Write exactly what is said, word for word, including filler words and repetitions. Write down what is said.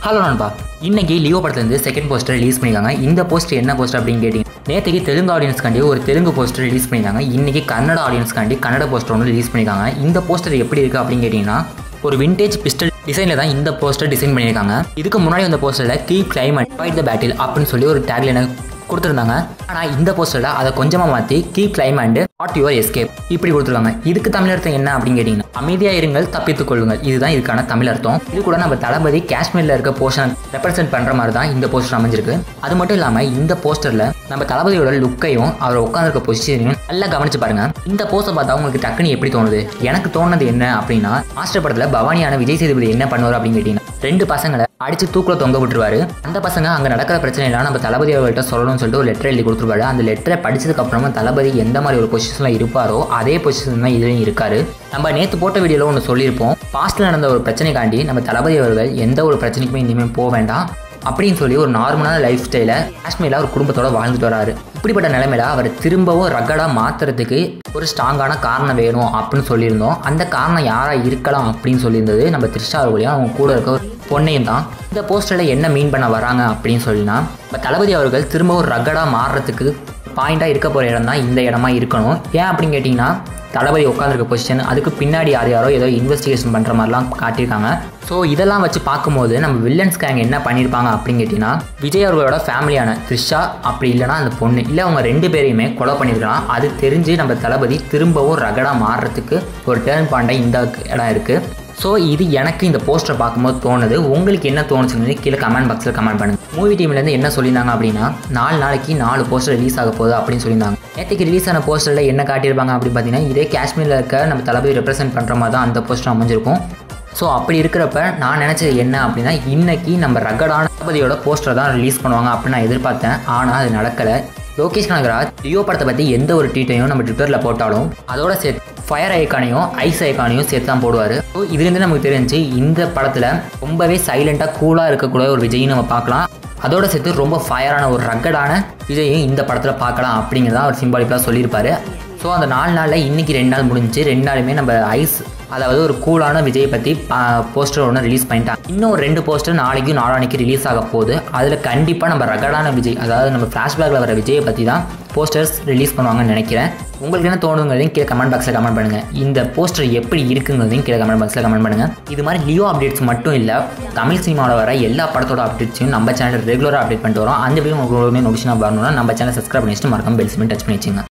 Hello நண்பா, இன்னைக்கு Leo படத்துலேருந்து செகண்ட் போஸ்டர் ரிலீஸ் பண்ணியிருக்காங்க. இந்த போஸ்டர் என்ன போஸ்டர் அப்படின்னு கேட்டிங்க, நேற்றுக்கு தெலுங்கு ஆடியன்ஸ்காண்டி ஒரு தெலுங்கு போஸ்டர் ரிலீஸ் பண்ணியிருக்காங்க. இன்றைக்கி கன்னட ஆடியன்ஸ்காண்டி கன்னட போஸ்டர் ஒன்று ரிலீஸ் பண்ணியிருக்காங்க. இந்த போஸ்டர் எப்படி இருக்குது அப்படின்னு கேட்டிங்கன்னா, ஒரு விண்டேஜ் பிஸ்டல் டிசைனில் தான் இந்த போஸ்டர் டிசைன் பண்ணியிருக்காங்க. இதுக்கு முன்னாடி அந்த போஸ்டரில் keep claim and fight the battle அப்படின்னு சொல்லி ஒரு டேக்லைனை கொடுத்துருந்தாங்க. ஆனால் இந்த போஸ்டரில் அதை கொஞ்சமாக மாற்றி keep claim and not your escape இப்படி கொடுத்துருக்காங்க. இதுக்கு தமிழ் அர்த்தம் என்ன அப்படின்னு கேட்டிங்கன்னா, அமைதியாக இருங்கள், தப்பித்துக் கொள்ளுங்கள். இதுதான் இதுக்கான தமிழ் அர்த்தம். இது கூட நம்ம தளபதி காஷ்மீரில் இருக்க போர்ஷன் ரெப்ரசென்ட் பண்ணுற மாதிரி தான் இந்த போஸ்டர் அமைஞ்சிருக்கு. அது மட்டும் இல்லாமல் இந்த போஸ்டரில் நம்ம தளபதியோட லுக்கையும் அவர் உட்காந்துருக்க பொசிஷனையும் நல்லா கவனிச்சு பாருங்க. இந்த போஸ்டர் பார்த்தா உங்களுக்கு டக்குன்னு எப்படி தோணுது? எனக்கு தோணுது என்ன அப்படின்னா, மாஸ்டர் படத்தில் பவானியான விஜய் சேதுபதி என்ன பண்ணுவார் அப்படின்னு கேட்டிங்கன்னா, ரெண்டு பசங்களை அடிச்சு தூக்கில் தொங்க விட்டுருவாரு. அந்த பசங்க அங்கே நடக்கிற பிரச்சனை எல்லாம் நம்ம தளபதி அவர்கள்ட்ட சொல்லணும்னு சொல்லிட்டு ஒரு லெட்டர் எழுதி கொடுத்துருவாரு. அந்த லெட்டரை படிச்சதுக்கு அப்புறமா தளபதி எந்த மாதிரி ஒரு பொசிஷன்ல இருப்பாரோ அதே பொசிஷன் தான் இதுலையும் இருக்காரு. நம்ம நேற்று போட்ட வீடியோவில் ஒன்று சொல்லியிருப்போம், பாஸ்ட்ல நடந்த ஒரு பிரச்சனைக்காண்டி நம்ம தளபதி அவர்கள் எந்த ஒரு பிரச்சனைக்குமே இனிமேல் போக வேண்டாம் அப்படின்னு சொல்லி ஒரு நார்மலான லைஃப் ஸ்டைலை காஷ்மீரில் ஒரு குடும்பத்தோட வாழ்ந்துட்டு வராரு. இப்படிப்பட்ட நிலைமையில அவர் திரும்பவும் ரகடாக மாற்றுறதுக்கு ஒரு ஸ்ட்ராங்கான காரணம் வேணும் அப்படின்னு சொல்லியிருந்தோம். அந்த காரணம் யாராக இருக்கலாம் அப்படின்னு சொல்லியிருந்தது நம்ம த்ரிஷா அவர்களையும் அவங்க கூட இருக்க ஒரு பொண்ணையும் தான். இந்த போஸ்டரில் என்ன மீன் பண்ண வராங்க அப்படின்னு சொல்லினா, இப்போ தளபதி அவர்கள் திரும்பவும் ரகடாக மாறுறதுக்கு பாயிண்டாக இருக்க போகிற இடம் தான் இந்த இடமா இருக்கணும். ஏன் அப்படின்னு கேட்டிங்கன்னா, தளபதி உட்காந்துருக்க பொசிஷன், அதுக்கு பின்னாடி யார் யாரோ ஏதோ இன்வெஸ்டிகேஷன் பண்ணுற மாதிரிலாம் காட்டியிருக்காங்க. ஸோ இதெல்லாம் வச்சு பார்க்கும்போது நம்ம வில்லன்ஸ் கேங் என்ன பண்ணியிருப்பாங்க அப்படின்னு கேட்டிங்கன்னா, விஜய் அவர்களோட ஃபேமிலியான த்ரிஷா அப்படி இல்லைனா அந்த பொண்ணு இல்லை அவங்க ரெண்டு பேரையுமே கொலை பண்ணியிருக்கலாம். அது தெரிஞ்சு நம்ம தளபதி திரும்பவும் ரகடாக மாறுறதுக்கு ஒரு டேர்ன் பாயிண்டாக இந்த இடம் இருக்குது. ஸோ இது எனக்கு இந்த போஸ்டரை பார்க்கும்போது தோணுது. உங்களுக்கு என்ன தோணுச்சுன்னு கீழே கமெண்ட் பாக்ஸில் கமெண்ட் பண்ணுங்கள். மூவி டீம்லேருந்து என்ன சொல்லியிருந்தாங்க அப்படின்னா, நாலு நாளைக்கு நாலு போஸ்டர் ரிலீஸ் ஆக போகுது அப்படின்னு சொல்லியிருந்தாங்க. நேற்றுக்கு ரிலீஸ் ஆன போஸ்டரில் என்ன காட்டியிருப்பாங்க அப்படின்னு பார்த்தீங்கன்னா, இதே காஷ்மீரில் இருக்க நம்ம தளபதி ரெப்ரசென்ட் பண்ணுற மாதிரி தான் அந்த போஸ்டர் அமைஞ்சிருக்கும். ஸோ அப்படி இருக்கிறப்ப நான் நினச்சது என்ன அப்படின்னா, இன்றைக்கி நம்ம ரகடான தளபதியோட போஸ்டர் தான் ரிலீஸ் பண்ணுவாங்க அப்படின்னு நான் எதிர்பார்த்தேன். ஆனால் அது நடக்கலை. லோகேஷ் கனகராஜ் லியோ படத்தை பற்றி எந்த ஒரு ட்வீட்டையும் நம்ம ட்விட்டரில் போட்டாலும் அதோட சேர்த்து ஃபயர் ஐக்கானையும் ஐஸ் ஐக்கானையும் சேர்த்து தான் போடுவார். ஸோ இதுலேருந்து நமக்கு தெரிஞ்சு இந்த படத்தில் ரொம்பவே சைலண்ட்டாக கூலாக இருக்கக்கூடிய ஒரு விஜயும் நம்ம பார்க்கலாம். அதோட சேர்த்து ரொம்ப ஃபயரான ஒரு ரகடான விஜயும் இந்த படத்தில் பார்க்கலாம் அப்படிங்கிறத அவர் சிம்பாலிக்காக சொல்லியிருப்பார். ஸோ அந்த நாலு நாளில் இன்றைக்கி ரெண்டு நாள் முடிஞ்சு, ரெண்டு நாளுமே நம்ம ஐஸ் அதாவது ஒரு கூலான விஜயை பற்றி போஸ்டர் ஒன்று ரிலீஸ் பண்ணிட்டாங்க. இன்னும் ஒரு ரெண்டு போஸ்டர் நாளைக்கும் நாளானிக்கு ரிலீஸ் ஆக போகுது. அதில் கண்டிப்பாக நம்ம ரகடான விஜய், அதாவது நம்ம ஃப்ளாஷ்பேக்கில் வர விஜயை பற்றி தான் போஸ்டர்ஸ் ரிலீஸ் பண்ணுவாங்கன்னு நினைக்கிறேன். உங்களுக்கு என்ன தோணுங்கிறதையும் கீழே கமெண்ட் பாக்ஸில் கமெண்ட் பண்ணுங்கள். இந்த போஸ்டர் எப்படி இருக்குங்கிறதையும் கீழே கமெண்ட் பாக்ஸில் கமெண்ட் பண்ணுங்கள். இது மாதிரி லியோ அப்டேட்ஸ் மட்டும் இல்லை, தமிழ் சினிமாவில் வர எல்லா படத்தோட அப்டேட்ஸையும் நம்ம சேனல் ரெகுலராக அப்டேட் பண்ணிட்டு வரோம். அந்த வீடியோ உங்களுக்கு நோட்டிஃபிகேஷன் வரணும்னா நம்ம சேனல் சப்ஸ்கிரைப் பண்ணிட்டு மறக்காம பெல் சிமெண்ட் டச் பண்ணி வச்சுங்க.